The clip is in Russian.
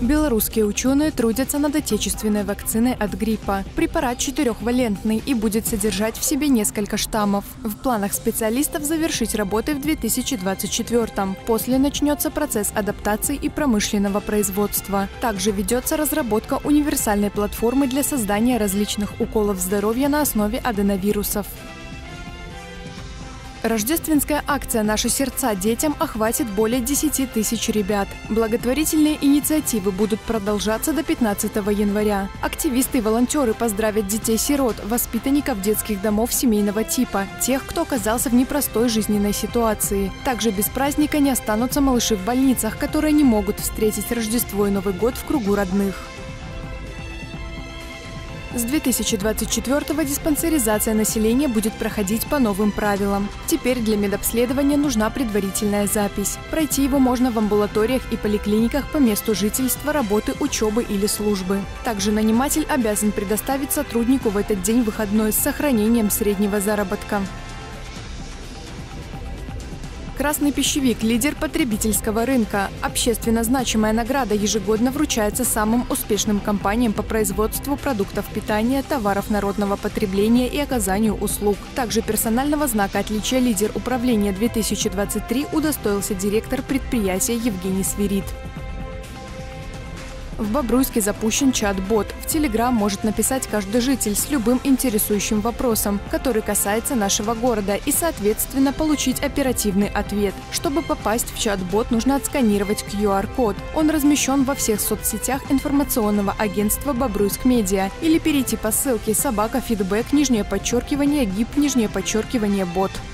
Белорусские ученые трудятся над отечественной вакциной от гриппа. Препарат 4-валентный и будет содержать в себе несколько штаммов. В планах специалистов завершить работы в 2024-м. После начнется процесс адаптации и промышленного производства. Также ведется разработка универсальной платформы для создания различных уколов здоровья на основе аденовирусов. Рождественская акция «Наши сердца детям» охватит более 10 тысяч ребят. Благотворительные инициативы будут продолжаться до 15 января. Активисты и волонтеры поздравят детей-сирот, воспитанников детских домов семейного типа, тех, кто оказался в непростой жизненной ситуации. Также без праздника не останутся малыши в больницах, которые не могут встретить Рождество и Новый год в кругу родных. С 2024-го диспансеризация населения будет проходить по новым правилам. Теперь для медобследования нужна предварительная запись. Пройти его можно в амбулаториях и поликлиниках по месту жительства, работы, учебы или службы. Также наниматель обязан предоставить сотруднику в этот день выходной с сохранением среднего заработка. Красный пищевик – лидер потребительского рынка. Общественно значимая награда ежегодно вручается самым успешным компаниям по производству продуктов питания, товаров народного потребления и оказанию услуг. Также персонального знака отличия «Лидер управления-2023» удостоился директор предприятия Евгений Свирид. В Бобруйске запущен чат-бот. В Телеграм может написать каждый житель с любым интересующим вопросом, который касается нашего города, и, соответственно, получить оперативный ответ. Чтобы попасть в чат-бот, нужно отсканировать QR-код. Он размещен во всех соцсетях информационного агентства «Бобруйск Медиа» или перейти по ссылке /feedback_gip_bot.